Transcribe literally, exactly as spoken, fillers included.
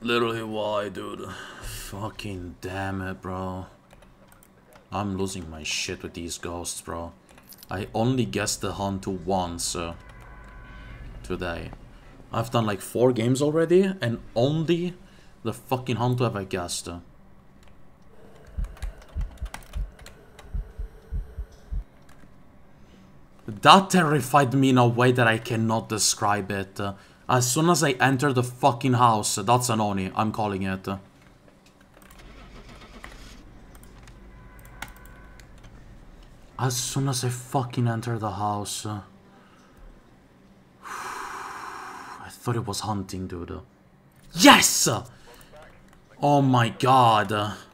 Literally why, dude? Fucking damn it, bro. I'm losing my shit with these ghosts, bro. I only guessed the hunt once uh, today. I've done like four games already, and only the fucking hunt have I guessed. Uh. That terrified me in a way that I cannot describe it. Uh, as soon as I enter the fucking house, uh, that's an Oni, I'm calling it. Uh. As soon as I fucking enter the house... Uh, I thought it was hunting, dude. Yes! Oh my god.